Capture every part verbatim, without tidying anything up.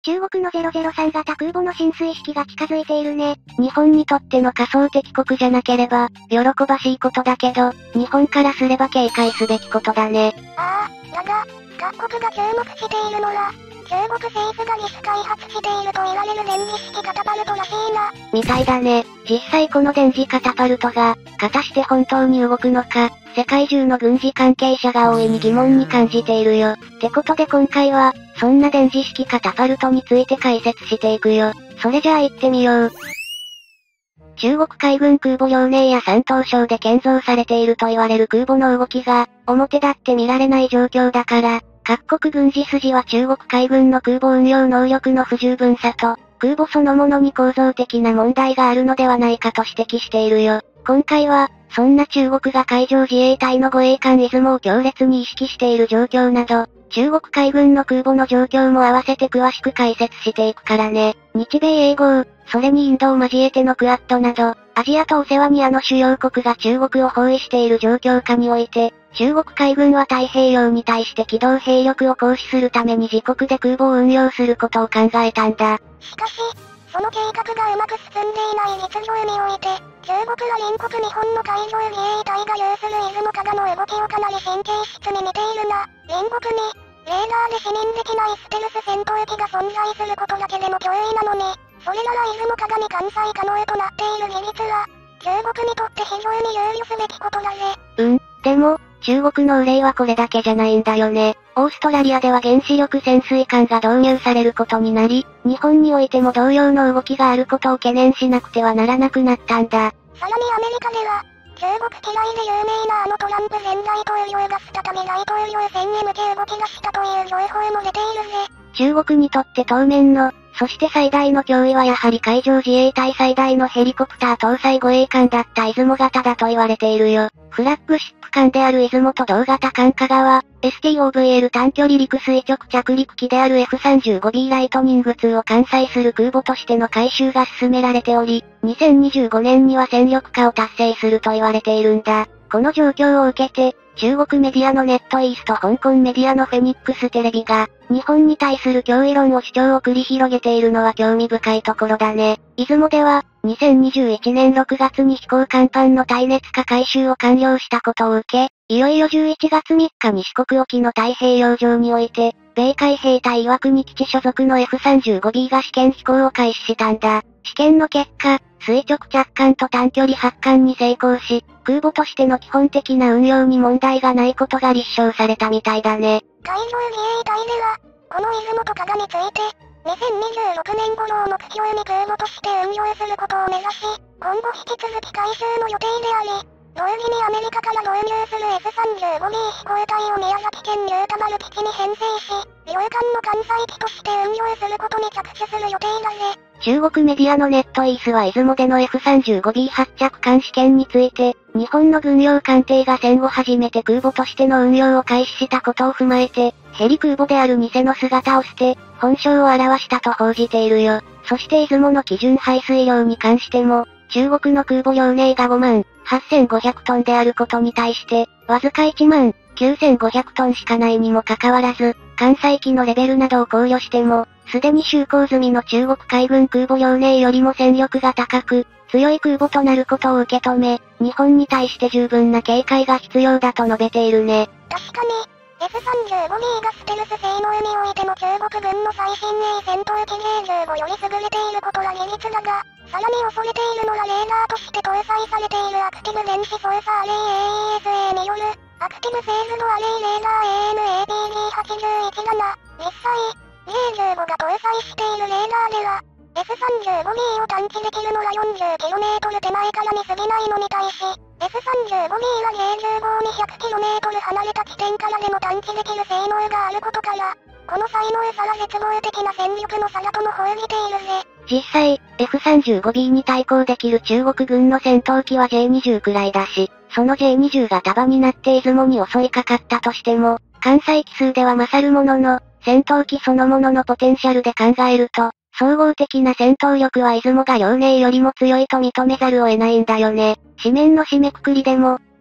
中国のゼロゼロさん型空母の進水式が近づいているね。 日本にとっての仮想敵国じゃなければ、喜ばしいことだけど、日本からすれば警戒すべきことだね。 ああ、だが、各国が注目しているのは、中国政府が自主開発していると言われる電磁式カタパルトらしいな。 みたいだね。実際この電磁カタパルトが、果たして本当に動くのか、世界中の軍事関係者が大いに疑問に感じているよ。ってことで今回は、そんな電磁式カタパルトについて解説していくよ。それじゃあ行ってみよう。中国海軍空母遼寧や山東省で建造されていると言われる空母の動きが、表立って見られない状況だから、各国軍事筋は中国海軍の空母運用能力の不十分さと、空母そのものに構造的な問題があるのではないかと指摘しているよ。今回は、そんな中国が海上自衛隊の護衛艦出雲を強烈に意識している状況など、中国海軍の空母の状況も合わせて詳しく解説していくからね。日米英豪、それにインドを交えてのクアッドなど、アジアとオセアニアの主要国が中国を包囲している状況下において、中国海軍は太平洋に対して機動兵力を行使するために自国で空母を運用することを考えたんだ。 しかし、その計画がうまく進んでいない実情において、中国は隣国日本の海上自衛隊が有する出雲加賀の動きをかなり神経質に見ているな。隣国に、レーダーで視認できないステルス戦闘機が存在することだけでも脅威なのに、それなら出雲加賀に艦載可能となっている技術は、中国にとって非常に憂慮すべきことだぜ。 うん、でも、中国の憂いはこれだけじゃないんだよね。オーストラリアでは原子力潜水艦が導入されることになり、日本においても同様の動きがあることを懸念しなくてはならなくなったんだ。 さらにアメリカでは、中国嫌いで有名なあのトランプ前大統領が再び大統領選へ向け動き出したという情報も出ているぜ。 中国にとって当面の、そして最大の脅威はやはり海上自衛隊最大のヘリコプター搭載護衛艦だった出雲型だと言われているよ。フラッグシップ艦である出雲と同型艦加賀は、エスティーオーブイエル 短距離陸垂直着陸機である エフさんじゅうごビー ライトニングツーを艦載する空母としての改修が進められており、にせんにじゅうごねんには戦力化を達成すると言われているんだ。この状況を受けて、中国メディアのネットイースと香港メディアのフェニックステレビが、日本に対する脅威論を主張を繰り広げているのは興味深いところだね。出雲では、にせんにじゅういちねんろくがつに飛行甲板の耐熱化改修を完了したことを受け、いよいよじゅういちがつみっかに四国沖の太平洋上において、米海兵隊岩国基地所属の エフさんじゅうごビー が試験飛行を開始したんだ。試験の結果、垂直着艦と短距離発艦に成功し、空母としての基本的な運用に問題がないことが立証されたみたいだね。 海上自衛隊では、この出雲と加賀について、にせんにじゅうろくねん頃を目標に空母として運用することを目指し、今後引き続き改修の予定であり、同時にアメリカから導入する エフさんじゅうごビー 飛行隊を宮崎県新田丸基地に編成し、両艦の艦載機として運用することに着手する予定だぜ。 中国メディアのネットイースは出雲での エフさんじゅうごビー 発着艦試験について、日本の軍用艦艇が戦後初めて空母としての運用を開始したことを踏まえて、ヘリ空母である偽の姿を捨て、本性を表したと報じているよ。そして出雲の基準排水量に関しても、中国の空母遼寧がごまんはっせんごひゃくトンであることに対して、わずかいちまんきゅうせんごひゃくトンしかないにもかかわらず、艦載機のレベルなどを考慮しても、すでに就航済みの中国海軍空母遼寧よりも戦力が高く、強い空母となることを受け止め、日本に対して十分な警戒が必要だと述べているね。 確かに、エフさんじゅうごビー がステルス性能においても中国軍の最新鋭戦闘機 ジェイじゅうごより優れていることは事実だが、さらに恐れているのはレーダーとして搭載されているアクティブ電子操作アレイ エーイーエスエー による、アクティブフェーズドアレイレーダー エーエヌエーピーディーはちじゅういちなな。実際、ジェイじゅうご が搭載しているレーダーでは、エフさんじゅうごビー を探知できるのは よんじゅっキロメートル 手前からに過ぎないのに対し、エフさんじゅうごビー は ジェイじゅうご を にひゃくキロメートル 離れた地点からでも探知できる性能があることから、この才能さら絶望的な戦力の差だとも報じているぜ。 実際、エフさんじゅうごビー に対抗できる中国軍の戦闘機は ジェイにじゅう くらいだし、その ジェイにじゅう が束になって出雲に襲いかかったとしても、艦載機数では勝るものの、戦闘機そのもののポテンシャルで考えると、総合的な戦闘力は出雲が遼寧よりも強いと認めざるを得ないんだよね。紙面の締めくくりでも、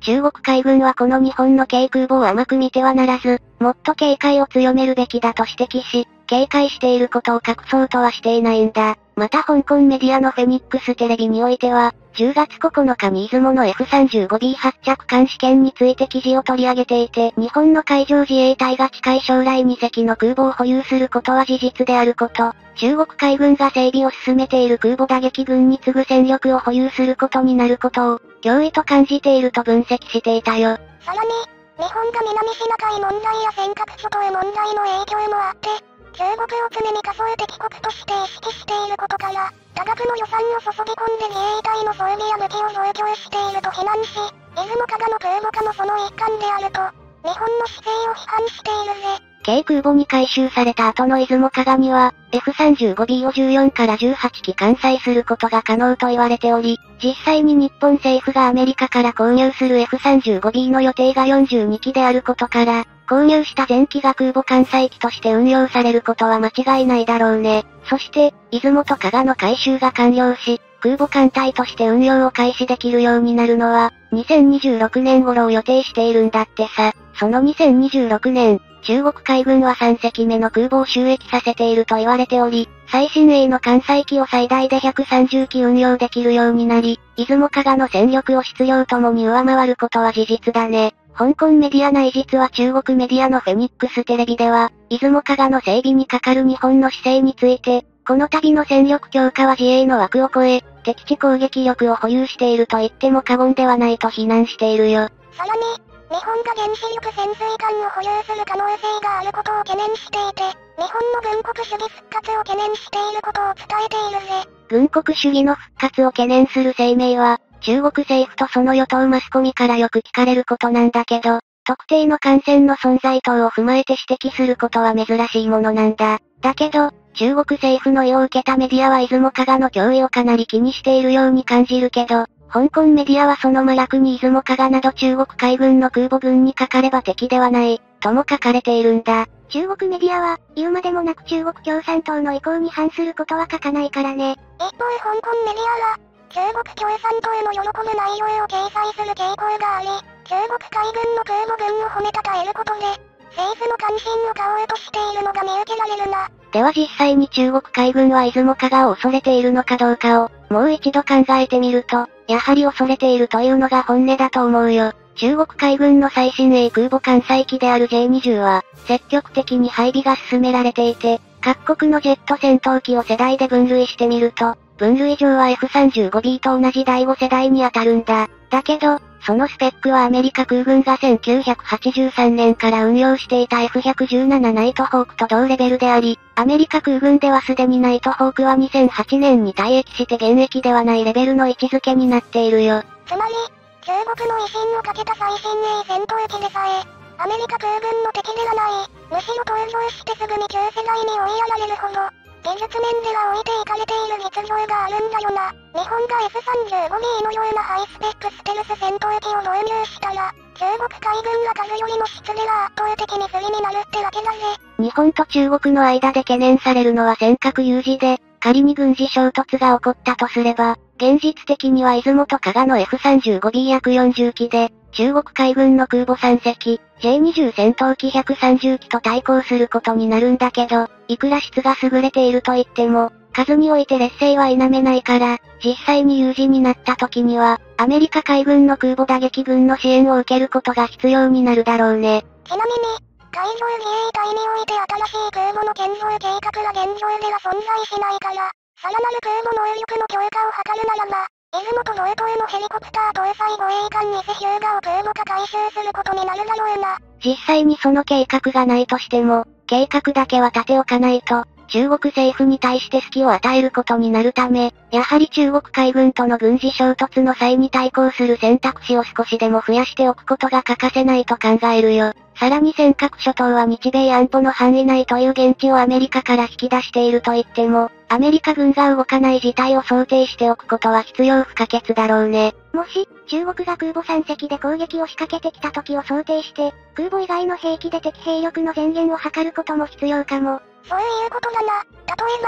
中国海軍はこの日本の軽空母を甘く見てはならず、もっと警戒を強めるべきだと指摘し、警戒していることを隠そうとはしていないんだ。また香港メディアのフェニックステレビにおいては、じゅうがつここのかに出雲の エフさんじゅうごビー 発着艦試験について記事を取り上げていて、日本の海上自衛隊が近い将来に隻の空母を保有することは事実であること、中国海軍が整備を進めている空母打撃群に次ぐ戦力を保有することになることを、脅威と感じていると分析していたよ。 さらに、日本が南シナ海問題や尖閣諸島問題の影響もあって、中国を常に仮想敵国として意識していることから、多額の予算を注ぎ込んで自衛隊の装備や武器を増強していると非難し、出雲加賀の空母化もその一環であると、日本の姿勢を批判しているぜ。 軽空母に改修された後の出雲加賀には、エフさんじゅうごビー をじゅうよんからじゅうはちき艦載することが可能と言われており、実際に日本政府がアメリカから購入する エフさんじゅうごビー の予定がよんじゅうにきであることから、購入した全機が空母艦載機として運用されることは間違いないだろうね。そして、出雲と加賀の改修が完了し、空母艦隊として運用を開始できるようになるのは、にせんにじゅうろくねん頃を予定しているんだってさ。そのにせんにじゅうろくねん、中国海軍はさん隻目の空母を就役させていると言われており、最新鋭の艦載機を最大でひゃくさんじゅうき運用できるようになり、出雲加賀の戦力を質量ともに上回ることは事実だね。香港メディア内実は中国メディアのフェニックステレビでは、出雲加賀の整備にかかる日本の姿勢について、この度の戦力強化は自衛の枠を超え、敵地攻撃力を保有していると言っても過言ではないと非難しているよ。 さらに、日本が原子力潜水艦を保有する可能性があることを懸念していて、日本の軍国主義復活を懸念していることを伝えているぜ。 軍国主義の復活を懸念する声明は、中国政府とその与党マスコミからよく聞かれることなんだけど、特定の艦船の存在等を踏まえて指摘することは珍しいものなんだ。だけど、中国政府の意を受けたメディアは出雲加賀の脅威をかなり気にしているように感じるけど、香港メディアはその真逆に出雲加賀など中国海軍の空母群にかかれば敵ではない、とも書かれているんだ。 中国メディアは、言うまでもなく中国共産党の意向に反することは書かないからね。 一方香港メディアは、中国共産党の喜ぶ内容を掲載する傾向があり、中国海軍の空母群を褒めたたえることで、政府の関心を買おうとしているのが見受けられるな。 では実際に中国海軍は出雲加賀を恐れているのかどうかを、もう一度考えてみると、やはり恐れているというのが本音だと思うよ。中国海軍の最新鋭空母艦載機である ジェイにじゅう は、積極的に配備が進められていて、各国のジェット戦闘機を世代で分類してみると、分類上は エフさんじゅうごビー と同じだいご世代に当たるんだ。だけど、そのスペックはアメリカ空軍がせんきゅうひゃくはちじゅうさんねんから運用していた エフひゃくじゅうなな ナイトホークと同レベルであり、アメリカ空軍ではすでにナイトホークはにせんはちねんに退役して現役ではないレベルの位置づけになっているよ。 つまり、中国の威信をかけた最新鋭戦闘機でさえ、アメリカ空軍の敵ではない、むしろ登場してすぐに旧世代に追いやられるほど、技術面では置いていかれている実情があるんだよな。日本が エフさんじゅうごビー のようなハイスペックステルス戦闘機を導入したら、中国海軍が数よりも質では圧倒的に不利になるってわけだぜ。 日本と中国の間で懸念されるのは尖閣有事で、仮に軍事衝突が起こったとすれば、現実的には出雲と加賀の エフさんじゅうごビー 約よんじゅうきで、中国海軍の空母さん隻、ジェイにじゅう 戦闘機ひゃくさんじゅうきと対抗することになるんだけど、いくら質が優れていると言っても、数において劣勢は否めないから、実際に有事になった時には、アメリカ海軍の空母打撃群の支援を受けることが必要になるだろうね。 ちなみに、海上自衛隊において新しい空母の建造計画が現状では存在しないから、さらなる空母能力の強化を図るならば、出雲と同等のヘリコプター搭載護衛艦にせヒューガを空母化改修することになるだろうな。 実際にその計画がないとしても、計画だけは立ておかないと、中国政府に対して隙を与えることになるため、やはり中国海軍との軍事衝突の際に対抗する選択肢を少しでも増やしておくことが欠かせないと考えるよ。さらに尖閣諸島は日米安保の範囲内という現地をアメリカから引き出していると言っても、アメリカ軍が動かない事態を想定しておくことは必要不可欠だろうね。 もし、中国が空母さん隻で攻撃を仕掛けてきた時を想定して、空母以外の兵器で敵兵力の前言を図ることも必要かも。 そういうことだな。例えば、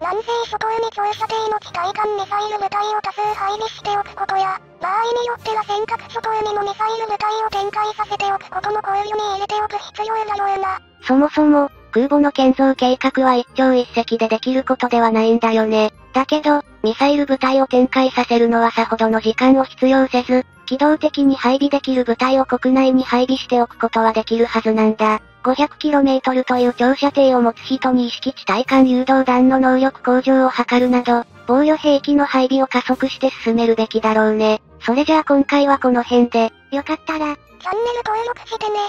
南西諸島に長射程の地対艦ミサイル部隊を多数配備しておくことや、場合によっては尖閣諸島にもミサイル部隊を展開させておくことも考慮に入れておく必要だろうな。 そもそも、空母の建造計画は一朝一夕でできることではないんだよね。だけど、ミサイル部隊を展開させるのはさほどの時間を必要せず、機動的に配備できる部隊を国内に配備しておくことはできるはずなんだ。ごひゃくキロメートル という長射程を持つ人に意識地対艦誘導弾の能力向上を図るなど、防御兵器の配備を加速して進めるべきだろうね。それじゃあ今回はこの辺で、 よかったら、 チャンネル登録してね。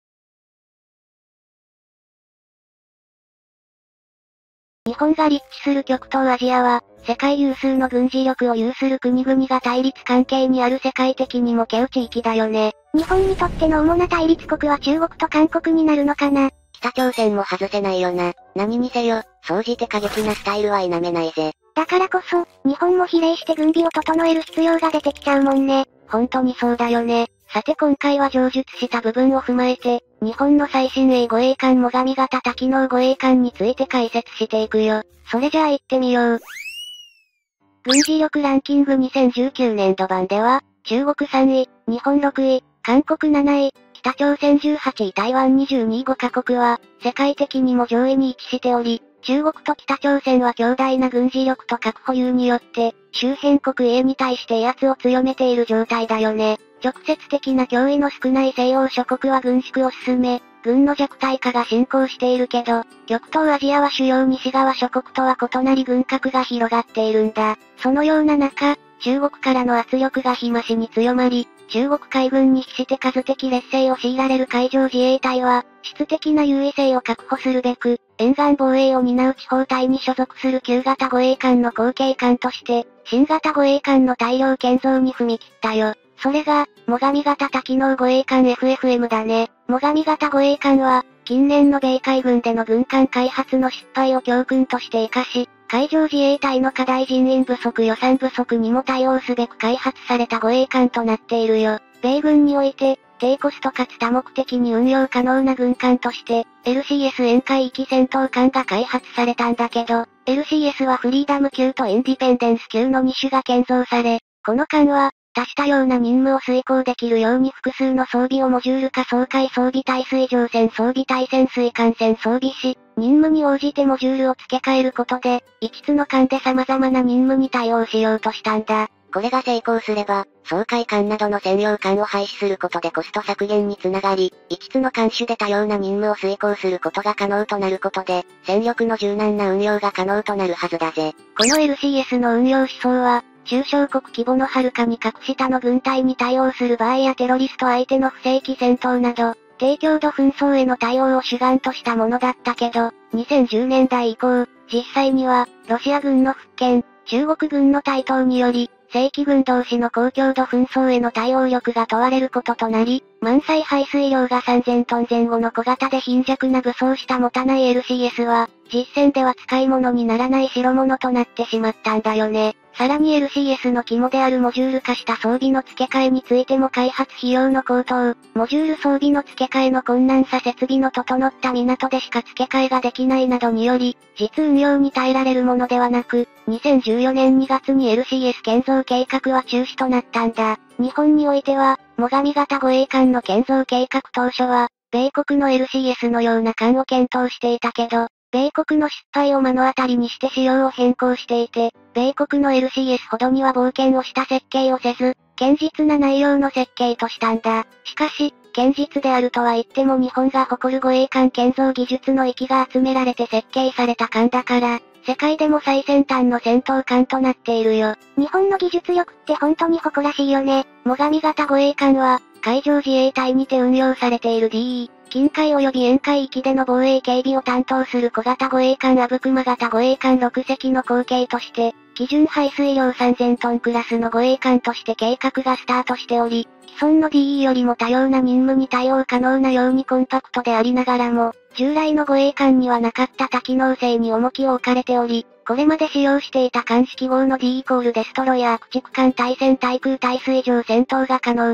日本が立地する極東アジアは、世界有数の軍事力を有する国々が対立関係にある世界的にもけう地域だよね。 日本にとっての主な対立国は中国と韓国になるのかな。 北朝鮮も外せないよな。何にせよ、総じて過激なスタイルは否めないぜ。 だからこそ、日本も比例して軍備を整える必要が出てきちゃうもんね。 本当にそうだよね。さて今回は上述した部分を踏まえて、日本の最新鋭護衛艦最上型多機能護衛艦について解説していくよ。それじゃあ行ってみよう。軍事力ランキングにせんじゅうきゅうねんど版では、中国さんい、日本ろくい、韓国なない、北朝鮮じゅうはちい、台湾にじゅうにいごカ国は、世界的にも上位に位置しており、中国と北朝鮮は強大な軍事力と核保有によって、周辺国 A に対して威圧を強めている状態だよね。直接的な脅威の少ない西洋諸国は軍縮を進め、軍の弱体化が進行しているけど、極東アジアは主要西側諸国とは異なり軍拡が広がっているんだ。そのような中、中国からの圧力が日増しに強まり、中国海軍に比して数的劣勢を強いられる海上自衛隊は、質的な優位性を確保するべく、沿岸防衛を担う地方隊に所属する旧型護衛艦の後継艦として、新型護衛艦の大量建造に踏み切ったよ。それが、最上型多機能護衛艦 エフエフエム だね。最上型護衛艦は、近年の米海軍での軍艦開発の失敗を教訓として活かし、海上自衛隊の課題人員不足予算不足にも対応すべく開発された護衛艦となっているよ。米軍において、低コストかつ多目的に運用可能な軍艦として、エルシーエス 沿海域戦闘艦が開発されたんだけど、エルシーエス はフリーダム級とインディペンデンス級のに種が建造され、この艦は、多種多様な任務を遂行できるように複数の装備をモジュール化掃海装備対水上戦装備対潜水艦船装備し、任務に応じてモジュールを付け替えることで、一つの艦で様々な任務に対応しようとしたんだ。これが成功すれば、掃海艦などの専用艦を廃止することでコスト削減につながり、一つの艦種で多様な任務を遂行することが可能となることで、戦力の柔軟な運用が可能となるはずだぜ。この エルシーエス の運用思想は、中小国規模の遥かに格下の軍隊に対応する場合やテロリスト相手の不正規戦闘など、低強度紛争への対応を主眼としたものだったけど、にせんじゅうねんだい以降、実際には、ロシア軍の復権、中国軍の台頭により、正規軍同士の高強度紛争への対応力が問われることとなり、満載排水量がさんぜんトン前後の小型で貧弱な武装した持たない エルシーエス は、実戦では使い物にならない代物となってしまったんだよね。さらに エルシーエス の肝であるモジュール化した装備の付け替えについても開発費用の高騰、モジュール装備の付け替えの困難さ設備の整った港でしか付け替えができないなどにより、実運用に耐えられるものではなく、にせんじゅうよねんにがつに エルシーエス 建造計画は中止となったんだ。日本においては、最上型護衛艦の建造計画当初は、米国の エルシーエス のような艦を検討していたけど、米国の失敗を目の当たりにして仕様を変更していて、米国の エルシーエス ほどには冒険をした設計をせず、堅実な内容の設計としたんだ。しかし、堅実であるとは言っても日本が誇る護衛艦建造技術の域が集められて設計された艦だから、世界でも最先端の戦闘艦となっているよ。 日本の技術力って本当に誇らしいよね。 最上型護衛艦は、海上自衛隊にて運用されている ディーイー、近海及び沿海域での防衛警備を担当する小型護衛艦阿武隈型護衛艦ろく隻の後継として、基準排水量さんぜんトンクラスの護衛艦として計画がスタートしており、既存の ディーイー よりも多様な任務に対応可能なようにコンパクトでありながらも、従来の護衛艦にはなかった多機能性に重きを置かれており、これまで使用していた艦式号の D イコールデストロヤー駆逐艦対戦対空対水上戦闘が可能な、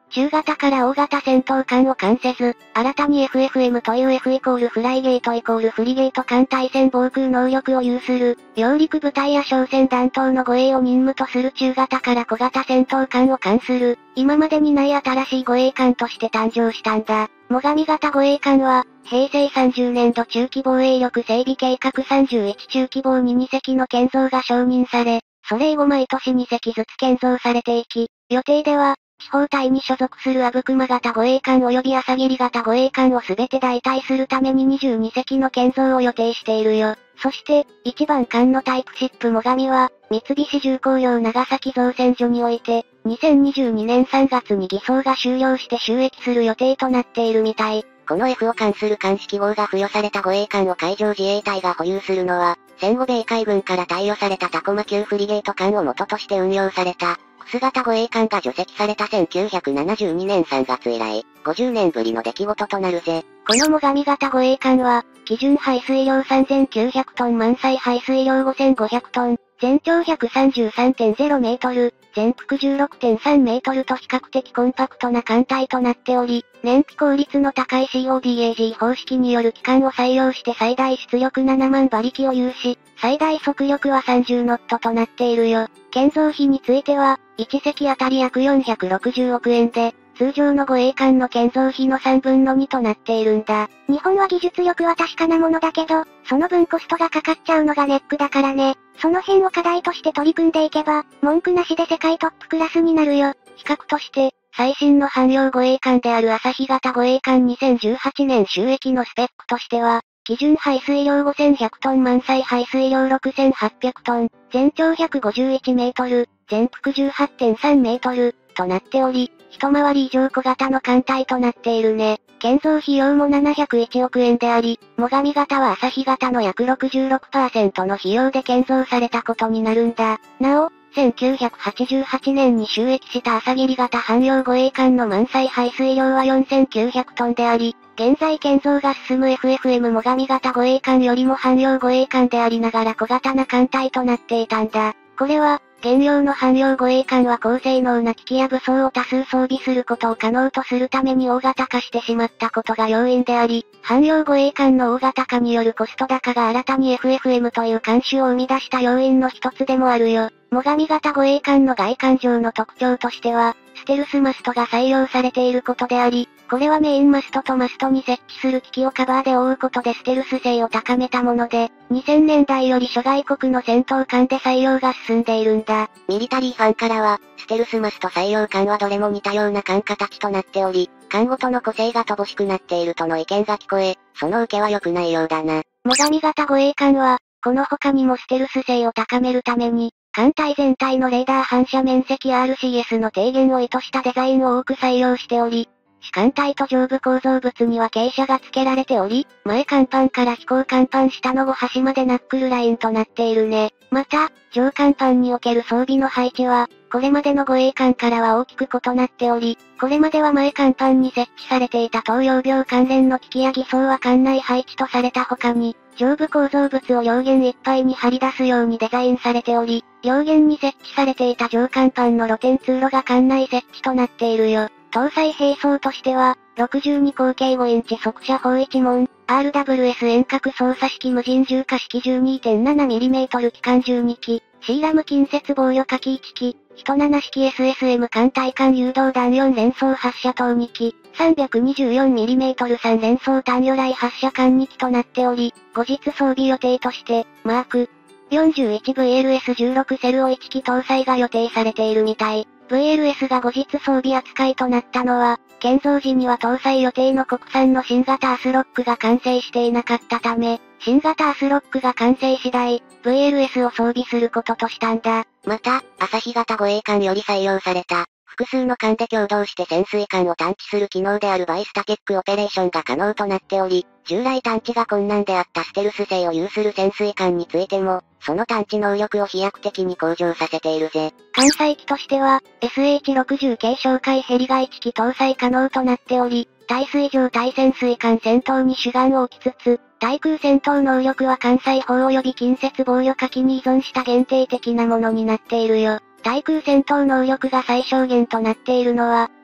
中型から大型戦闘艦を艦せず、新たに エフエフエム という F イコールフライゲートイコールフリゲート艦対戦防空能力を有する、揚陸部隊や商船弾頭の護衛を任務とする中型から小型戦闘艦を艦する、今までにない新しい護衛艦として誕生したんだ。最上型護衛艦は、へいせいさんじゅうねんど中期防衛力整備計画さんじゅういち中期防ににせきの建造が承認され、それ以後毎年にせきずつ建造されていき、予定では、地方隊に所属する阿武隈型護衛艦及び朝霧型護衛艦をすべて代替するためににじゅうにせきの建造を予定しているよ。そして、一番艦のタイプシップ最上は、三菱重工業長崎造船所において、にせんにじゅうにねんさんがつに偽装が終了して就役する予定となっているみたい。 この F を艦する艦式号が付与された護衛艦を海上自衛隊が保有するのは、戦後米海軍から貸与されたタコマ級フリゲート艦を元として運用された、クス型護衛艦が除籍されたせんきゅうひゃくななじゅうにねんさんがつ以来、ごじゅうねんぶりの出来事となるぜ。 この最上型護衛艦は、基準排水量さんぜんきゅうひゃくトン満載排水量ごせんごひゃくトン、全長 ひゃくさんじゅうさんてんゼロメートル、全幅 じゅうろくてんさんメートルと比較的コンパクトな艦隊となっており、燃費効率の高い シーオーディーエージー 方式による機関を採用して最大出力ななまん馬力を有し、最大速力はさんじゅうノットとなっているよ。建造費については、いちせきあたり約よんひゃくろくじゅうおくえんで、通常の護衛艦の建造費のさんぶんのにとなっているんだ。 日本は技術力は確かなものだけど、その分コストがかかっちゃうのがネックだからね。その辺を課題として取り組んでいけば、文句なしで世界トップクラスになるよ。 比較として、最新の汎用護衛艦である朝日型護衛艦にせんじゅうはちねん就役のスペックとしては、基準排水量ごせんひゃくトン満載排水量ろくせんはっぴゃくトン、全長ひゃくごじゅういちメートル、全幅 じゅうはちてんさんメートル、となっており、一回り以上小型の艦隊となっているね。建造費用もななひゃくいちおくえんであり、最上型は朝日型の約 ろくじゅうろくパーセント の費用で建造されたことになるんだ。なお、せんきゅうひゃくはちじゅうはちねんに就役した朝霧型汎用護衛艦の満載排水量はよんせんきゅうひゃくトンであり、現在建造が進む エフエフエム 最上型護衛艦よりも汎用護衛艦でありながら小型な艦隊となっていたんだ。これは、現用の汎用護衛艦は高性能な機器や武装を多数装備することを可能とするために大型化してしまったことが要因であり、汎用護衛艦の大型化によるコスト高が新たに エフエフエム という艦種を生み出した要因の一つでもあるよ。最上型護衛艦の外観上の特徴としては、ステルスマストが採用されていることであり、これはメインマストとマストに設置する機器をカバーで覆うことでステルス性を高めたもので、にせんねんだいより諸外国の戦闘艦で採用が進んでいるんだ。 ミリタリーファンからは、ステルスマスト採用艦はどれも似たような艦形となっており、艦ごとの個性が乏しくなっているとの意見が聞こえ、その受けは良くないようだな。 最上型護衛艦は、この他にもステルス性を高めるために、艦隊全体のレーダー反射面積 アールシーエス の低減を意図したデザインを多く採用しており、主艦隊と上部構造物には傾斜が付けられており、前甲板から飛行甲板下のご端までナックルラインとなっているね。また、上甲板における装備の配置は、これまでの護衛艦からは大きく異なっており、これまでは前甲板に設置されていた投用病関連の機器や偽装は艦内配置とされた他に、上部構造物を両舷いっぱいに張り出すようにデザインされており、両舷に設置されていた上甲板の露天通路が艦内設置となっているよ。搭載兵装としては、ろくじゅうに口径ごインチ速射砲いち門、アールダブリューエス 遠隔操作式無人重火式 じゅうにてんななミリメートル 機関じゅうにき、シーラム近接防御火器いっき、ひとなな式 エスエスエム 艦対艦誘導弾よん連装発射塔にき、さんびゃくにじゅうよんミリメートル さん連装単魚雷発射管にきとなっており、後日装備予定として、マーク よんじゅういちブイエルエスじゅうろく セルをいっき搭載が予定されているみたい。ブイエルエス が後日装備扱いとなったのは、建造時には搭載予定の国産の新型アスロックが完成していなかったため、新型アスロックが完成次第、ブイエルエス を装備することとしたんだ。 また、朝日型護衛艦より採用された、複数の艦で共同して潜水艦を探知する機能であるバイスタテックオペレーションが可能となっており、従来探知が困難であったステルス性を有する潜水艦についても、その探知能力を飛躍的に向上させているぜ。 艦載機としては、エスエイチろくじゅう 系哨戒ヘリがいっき搭載可能となっており、対水上対潜水艦戦闘に主眼を置きつつ、対空戦闘能力は艦載砲及び近接防御火器に依存した限定的なものになっているよ。対空戦闘能力が最小限となっているのは、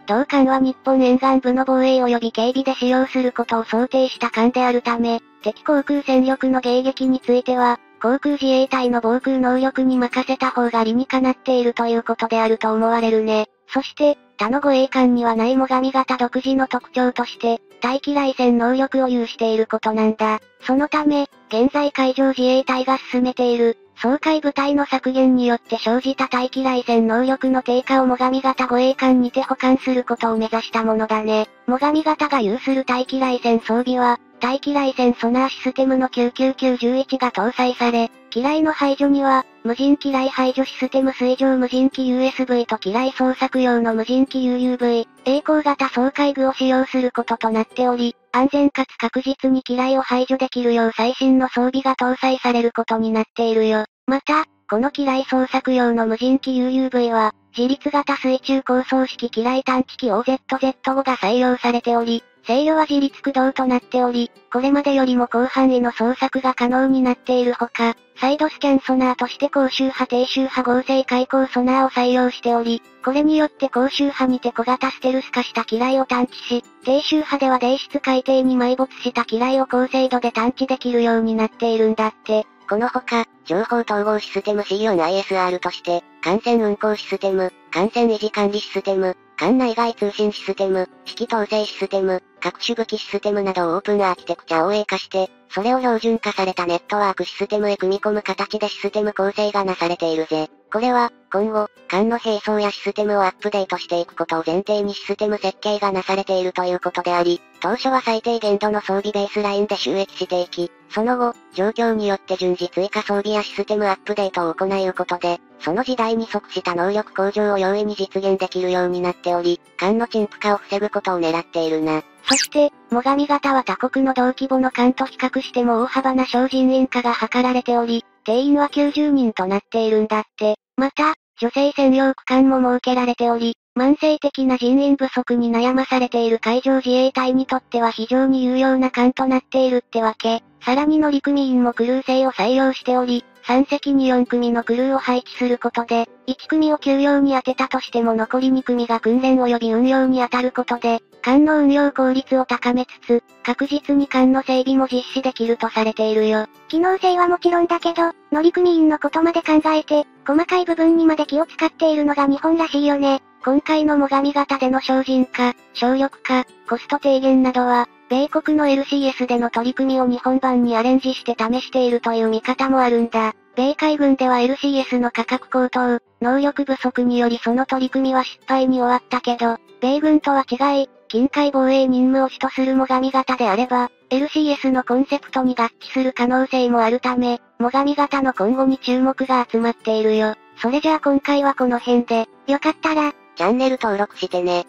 同艦は日本沿岸部の防衛及び警備で使用することを想定した艦であるため、敵航空戦力の迎撃については、航空自衛隊の防空能力に任せた方が理にかなっているということであると思われるね。そして、他の護衛艦にはない最上型独自の特徴として、対機雷戦能力を有していることなんだ。そのため、現在海上自衛隊が進めている、掃海部隊の削減によって生じた対機雷戦能力の低下を最上型護衛艦にて補完することを目指したものだね。最上型が有する対機雷戦装備は、対機雷戦ソナーシステムのきゅうきゅうきゅういちが搭載され、機雷の排除には、無人機雷排除システム水上無人機 ユーエスブイ と機雷捜索用の無人機 ユーユーブイ、栄光型掃海具を使用することとなっており、安全かつ確実に機雷を排除できるよう最新の装備が搭載されることになっているよ。また、この機雷捜索用の無人機 ユーユーブイ は、自立型水中高層式機雷探知機 オーゼットゼットご が採用されており、制御は自立駆動となっており、これまでよりも広範囲の捜索が可能になっているほか、サイドスキャンソナーとして高周波低周波合成開口ソナーを採用しており、これによって高周波にて小型ステルス化した機雷を探知し、低周波では泥質海底に埋没した機雷を高精度で探知できるようになっているんだって。 このほか、情報統合システム シーよんアイエスアール として、艦船運航システム、艦船維持管理システム、艦内外通信システム、指揮統制システム、各種武器システムなどをオープンアーキテクチャ オーエー 化して、それを標準化されたネットワークシステムへ組み込む形でシステム構成がなされているぜ。これは、今後、艦の兵装やシステムをアップデートしていくことを前提にシステム設計がなされているということであり、当初は最低限度の装備ベースラインで収益していき、その後、状況によって順次追加装備やシステムアップデートを行うことで、その時代に即した能力向上を容易に実現できるようになっており、艦の陳腐化を防ぐことを狙っているな。 そして、最上型は他国の同規模の艦と比較しても大幅な小人員化が図られており、定員はきゅうじゅうにんとなっているんだって。また、女性専用区間も設けられており、慢性的な人員不足に悩まされている海上自衛隊にとっては非常に有用な艦となっているってわけ。さらに乗組員もクルー制を採用しており、さん隻によん組のクルーを配置することで、いち組を給料に充てたとしても残りに組が訓練及び運用に当たることで、艦の運用効率を高めつつ、確実に艦の整備も実施できるとされているよ。 機能性はもちろんだけど、乗組員のことまで考えて、細かい部分にまで気を使っているのが日本らしいよね。 今回の最上型での省人化、省力化、コスト低減などは、米国の エルシーエス での取り組みを日本版にアレンジして試しているという見方もあるんだ。米海軍では エルシーエス の価格高騰、能力不足によりその取り組みは失敗に終わったけど、米軍とは違い、近海防衛任務を主とする最上型であれば、エルシーエス のコンセプトに合致する可能性もあるため、最上型の今後に注目が集まっているよ。それじゃあ今回はこの辺で、 よかったら、 チャンネル登録してね。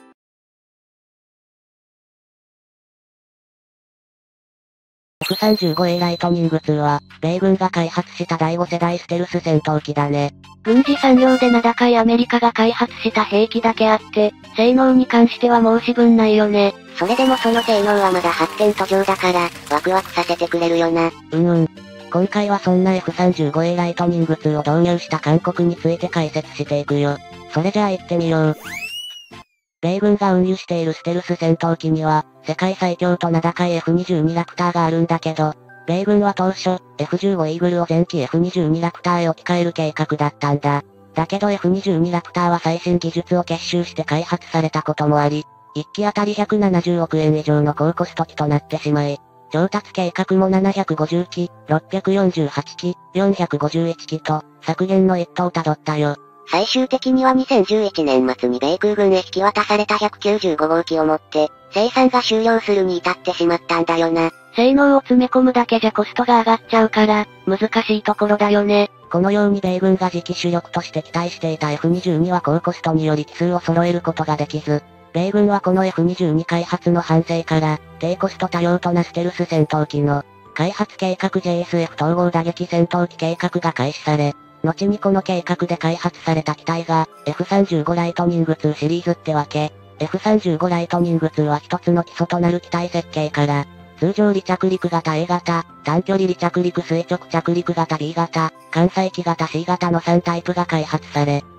エフさんじゅうごエー ライトニングツーは、米軍が開発しただいご世代ステルス戦闘機だね。 軍事産業で名高いアメリカが開発した兵器だけあって、性能に関しては申し分ないよね。 それでもその性能はまだ発展途上だから、ワクワクさせてくれるよな。うんうん。今回はそんな エフさんじゅうごエー ライトニングツーを導入した韓国について解説していくよ。それじゃあ行ってみよう。米軍が運輸しているステルス戦闘機には、世界最強と名高い エフにじゅうに ラクターがあるんだけど、米軍は当初、エフじゅうご イーグルを前期 エフにじゅうに ラクターへ置き換える計画だったんだ。だけど エフにじゅうに ラクターは最新技術を結集して開発されたこともあり、いっきあたりひゃくななじゅうおくえん以上の高コスト機となってしまい、調達計画もななひゃくごじゅうき、ろっぴゃくよんじゅうはちき、よんひゃくごじゅういちきと、削減の一途をたどったよ。最終的にはにせんじゅういちねん末に米空軍へ引き渡されたひゃくきゅうじゅうごごうきをもって、生産が終了するに至ってしまったんだよな。 性能を詰め込むだけじゃコストが上がっちゃうから、難しいところだよね。 このように米軍が次期主力として期待していた エフにじゅうに は高コストにより機数を揃えることができず、米軍はこの エフにじゅうに 開発の反省から、低コスト多用途なステルス戦闘機の、開発計画 ジェイエスエフ 統合打撃戦闘機計画が開始され、後にこの計画で開発された機体が、エフさんじゅうご ライトニングツーシリーズってわけ。エフさんじゅうご ライトニングツーは一つの基礎となる機体設計から、通常離着陸型 A 型、短距離離着陸垂直着陸型 B 型、艦載機型 C 型のさんタイプが開発され、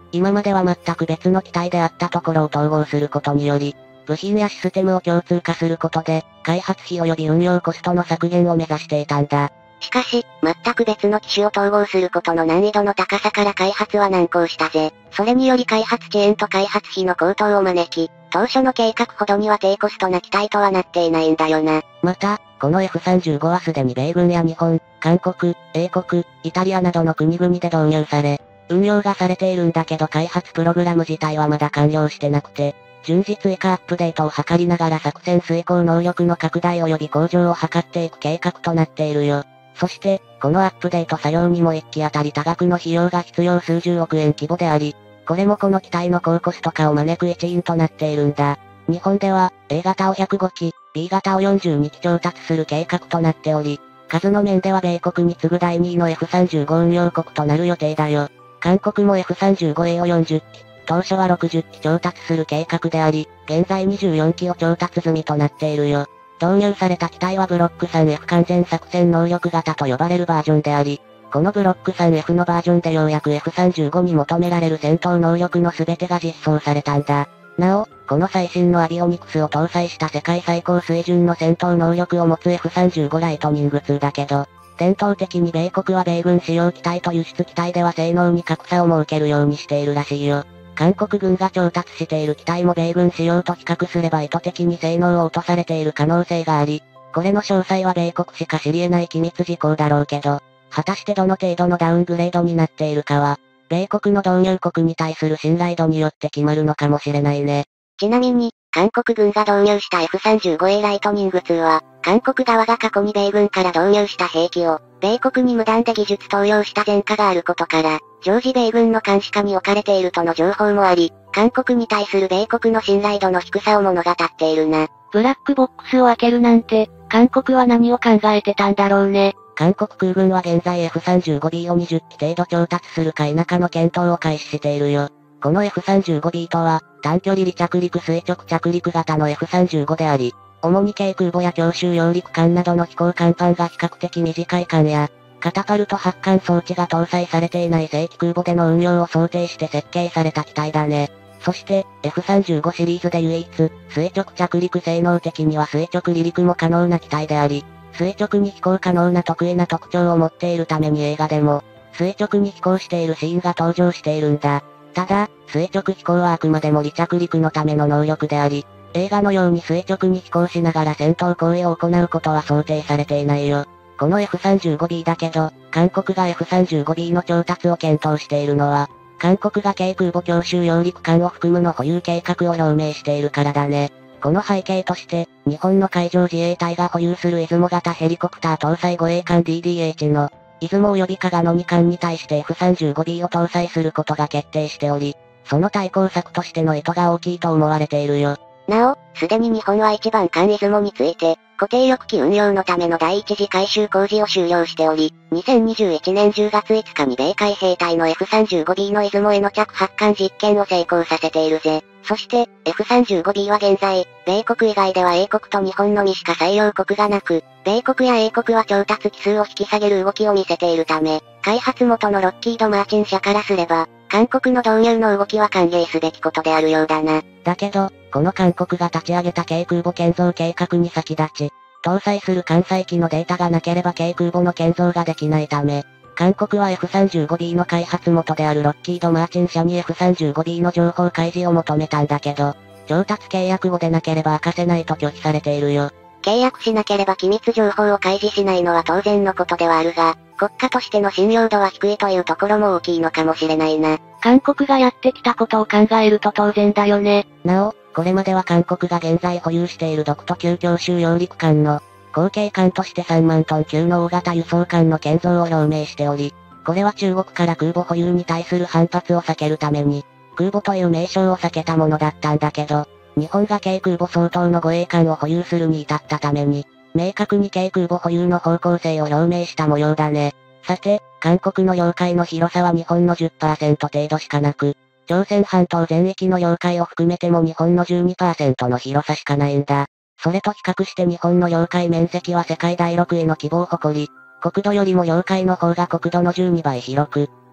今までは全く別の機体であったところを統合することにより、部品やシステムを共通化することで、開発費及び運用コストの削減を目指していたんだ。 しかし、全く別の機種を統合することの難易度の高さから開発は難航したぜ。それにより開発遅延と開発費の高騰を招き、当初の計画ほどには低コストな機体とはなっていないんだよな。 また、この エフさんじゅうご はすでに米軍や日本、韓国、英国、イタリアなどの国々で導入され、運用がされているんだけど開発プログラム自体はまだ完了してなくて、順次追加アップデートを図りながら作戦遂行能力の拡大及び向上を図っていく計画となっているよ。そして、このアップデート作業にもいっきあたり多額の費用が必要数十億円規模であり、これもこの機体の高コスト化を招く一因となっているんだ。日本では、A 型をひゃくごき、B 型をよんじゅうにき調達する計画となっており、数の面では米国に次ぐだいにいの エフさんじゅうご 運用国となる予定だよ。韓国も エフさんじゅうごエー をよんじゅっき、当初はろくじゅっき調達する計画であり、現在にじゅうよんきを調達済みとなっているよ。導入された機体はブロック スリーエフ 完全作戦能力型と呼ばれるバージョンであり、このブロック スリーエフ のバージョンでようやく エフさんじゅうご に求められる戦闘能力の全てが実装されたんだ。なお、この最新のアビオニクスを搭載した世界最高水準の戦闘能力を持つ エフさんじゅうご ライトニングツーだけど、伝統的に米国は米軍使用機体と輸出機体では性能に格差を設けるようにしているらしいよ。韓国軍が調達している機体も米軍仕様と比較すれば意図的に性能を落とされている可能性があり、これの詳細は米国しか知り得ない機密事項だろうけど、果たしてどの程度のダウングレードになっているかは、米国の導入国に対する信頼度によって決まるのかもしれないね。 ちなみに、韓国軍が導入した エフさんじゅうごエー ライトニングツーは、韓国側が過去に米軍から導入した兵器を、米国に無断で技術投用した前科があることから、常時米軍の監視下に置かれているとの情報もあり、韓国に対する米国の信頼度の低さを物語っているな。 ブラックボックスを開けるなんて、韓国は何を考えてたんだろうね。韓国空軍は現在 エフさんじゅうごビー をにじゅっき程度調達するか否かの検討を開始しているよ。この エフさんじゅうごビー とは、短距離離着陸垂直着陸型の エフさんじゅうご であり、主に軽空母や強襲揚陸艦などの飛行甲板が比較的短い艦や、カタパルト発艦装置が搭載されていない正規空母での運用を想定して設計された機体だね。そして、エフさんじゅうご シリーズで唯一、垂直着陸性能的には垂直離陸も可能な機体であり、垂直に飛行可能な得意な特徴を持っているために映画でも、垂直に飛行しているシーンが登場しているんだ。ただ、垂直飛行はあくまでも離着陸のための能力であり、映画のように垂直に飛行しながら戦闘行為を行うことは想定されていないよ。この エフさんじゅうごビー だけど、韓国が エフさんじゅうごビー の調達を検討しているのは、韓国が軽空母強襲揚陸艦を含むの保有計画を表明しているからだね。この背景として、日本の海上自衛隊が保有する出雲型ヘリコプター搭載護衛艦 ディーディーエイチ の、出雲及び加賀のに艦に対して エフさんじゅうごビー を搭載することが決定しており、その対抗策としての意図が大きいと思われているよ。 なお、すでに日本は一番艦出雲について、固定翼機運用のための第一次改修工事を終了しており、にせんにじゅういちねんじゅうがついつかに米海兵隊の エフさんじゅうごビー の出雲への着発艦実験を成功させているぜ。そして、エフさんじゅうごビー は現在、米国以外では英国と日本のみしか採用国がなく、米国や英国は調達機数を引き下げる動きを見せているため、開発元のロッキード・マーチン社からすれば、韓国の導入の動きは歓迎すべきことであるようだな。 だけど、この韓国が立ち上げた軽空母建造計画に先立ち、搭載する艦載機のデータがなければ軽空母の建造ができないため、韓国は エフさんじゅうごビー の開発元であるロッキード・マーチン社に エフさんじゅうごビー の情報開示を求めたんだけど、調達契約後でなければ明かせないと拒否されているよ。 契約しなければ機密情報を開示しないのは当然のことではあるが、国家としての信用度は低いというところも大きいのかもしれないな。 韓国がやってきたことを考えると当然だよね。なお、これまでは韓国が現在保有している独都級強襲揚陸艦の、後継艦としてさんまんトン級の大型輸送艦の建造を表明しており、これは中国から空母保有に対する反発を避けるために、空母という名称を避けたものだったんだけど、日本が軽空母相当の護衛艦を保有するに至ったために、明確に軽空母保有の方向性を表明した模様だね。さて、韓国の領海の広さは日本の じゅっパーセント 程度しかなく、朝鮮半島全域の領海を含めても日本の じゅうにパーセント の広さしかないんだ。それと比較して日本の領海面積は世界だいろくいの規模を誇り、国土よりも領海の方が国土のじゅうにばい広く、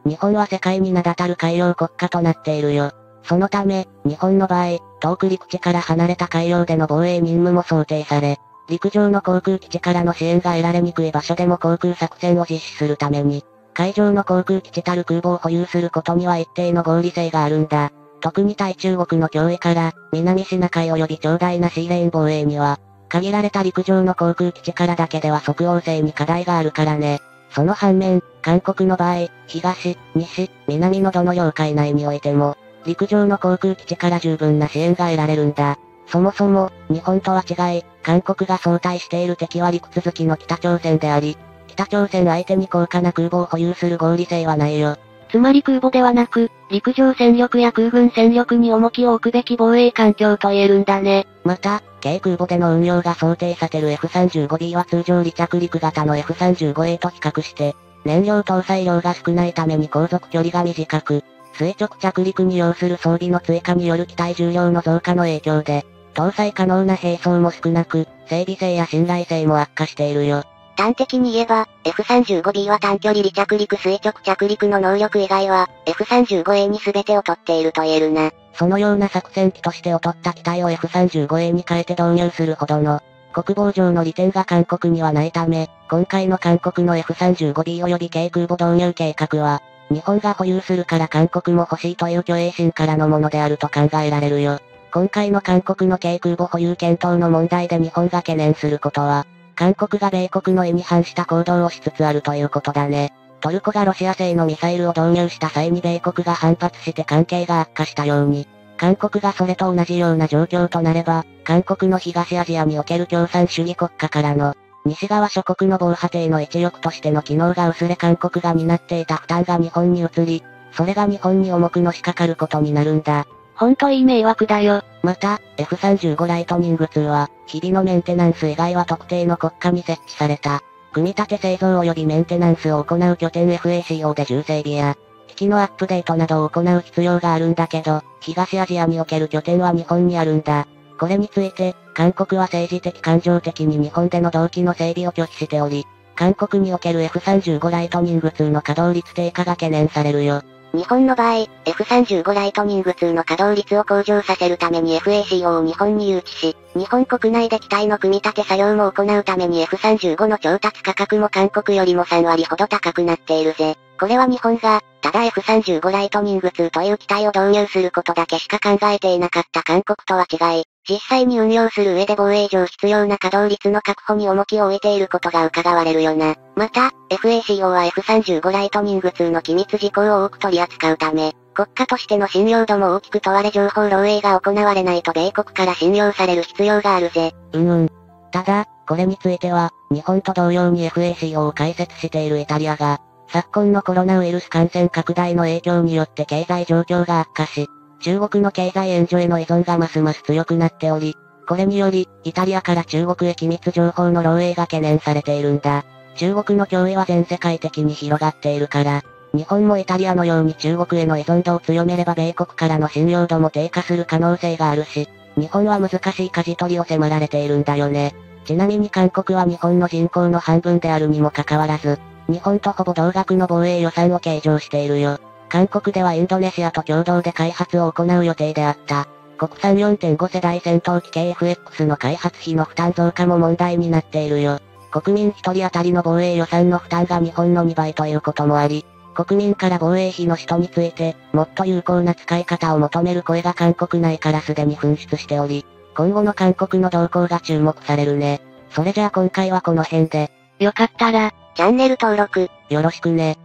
日本は世界に名だたる海洋国家となっているよ。そのため、日本の場合、遠く陸地から離れた海洋での防衛任務も想定され、陸上の航空基地からの支援が得られにくい場所でも航空作戦を実施するために、海上の航空基地たる空母を保有することには一定の合理性があるんだ。特に対中国の脅威から、南シナ海及び長大なシーレーン防衛には、限られた陸上の航空基地からだけでは即応性に課題があるからね。その反面、韓国の場合、東、西、南のどの領海内においても、陸上の航空基地から十分な支援が得られるんだ。そもそも、日本とは違い、韓国が相対している敵は陸続きの北朝鮮であり、北朝鮮相手に高価な空母を保有する合理性はないよ。 つまり空母ではなく、陸上戦力や空軍戦力に重きを置くべき防衛環境と言えるんだね。 また、軽空母での運用が想定される エフさんじゅうごビー は通常離着陸型の エフさんじゅうごエー と比較して、燃料搭載量が少ないために航続距離が短く、垂直着陸に要する装備の追加による機体重量の増加の影響で、搭載可能な兵装も少なく、整備性や信頼性も悪化しているよ。 端的に言えば、エフさんじゅうごビー は短距離離着陸垂直着陸の能力以外は、エフさんじゅうごエー に全てを取っていると言えるな。 そのような作戦機として劣った機体を エフさんじゅうごエー に変えて導入するほどの、国防上の利点が韓国にはないため、今回の韓国の エフさんじゅうごビー 及び軽空母導入計画は、日本が保有するから韓国も欲しいという虚栄心からのものであると考えられるよ。今回の韓国の軽空母保有検討の問題で日本が懸念することは、韓国が米国の意に反した行動をしつつあるということだね。トルコがロシア製のミサイルを導入した際に米国が反発して関係が悪化したように、韓国がそれと同じような状況となれば、韓国の東アジアにおける共産主義国家からの、西側諸国の防波堤の一翼としての機能が薄れ韓国が担っていた負担が日本に移り、それが日本に重くのしかかることになるんだ。 ほんといい迷惑だよ。 また、エフさんじゅうご ライトニングツーは、日々のメンテナンス以外は特定の国家に設置された、組み立て製造及びメンテナンスを行う拠点 エフエーシーオー で重整備や、機器のアップデートなどを行う必要があるんだけど、東アジアにおける拠点は日本にあるんだ。これについて、韓国は政治的感情的に日本での同期の整備を拒否しており、韓国における エフさんじゅうご ライトニングツーの稼働率低下が懸念されるよ。 日本の場合、エフさんじゅうご ライトニングツーの稼働率を向上させるために エフエーシーオー を日本に誘致し、日本国内で機体の組み立て作業も行うために エフさんじゅうご の調達価格も韓国よりもさんわりほど高くなっているぜ。これは日本が、ただ エフさんじゅうご ライトニングツーという機体を導入することだけしか考えていなかった韓国とは違い、実際に運用する上で防衛上必要な稼働率の確保に重きを置いていることが伺われるよな。また、エフエーシーオー は エフさんじゅうご ライトニングツーの機密事項を多く取り扱うため、国家としての信用度も大きく問われ情報漏洩が行われないと米国から信用される必要があるぜ。 うんうん。ただ、これについては、日本と同様に エフエーシーオー を開設しているイタリアが、昨今のコロナウイルス感染拡大の影響によって経済状況が悪化し、中国の経済援助への依存がますます強くなっており、これにより、イタリアから中国へ機密情報の漏洩が懸念されているんだ。中国の脅威は全世界的に広がっているから、日本もイタリアのように中国への依存度を強めれば米国からの信用度も低下する可能性があるし、日本は難しい舵取りを迫られているんだよね。ちなみに韓国は日本の人口の半分であるにもかかわらず、日本とほぼ同額の防衛予算を計上しているよ。韓国ではインドネシアと共同で開発を行う予定であった。国産 よんてんご 世代戦闘機 ケーエフエックス の開発費の負担増加も問題になっているよ。国民一人当たりの防衛予算の負担が日本のにばいということもあり、国民から防衛費の使途について、もっと有効な使い方を求める声が韓国内からすでに噴出しており、今後の韓国の動向が注目されるね。それじゃあ今回はこの辺で。 よかったら、 チャンネル登録、 よろしくね。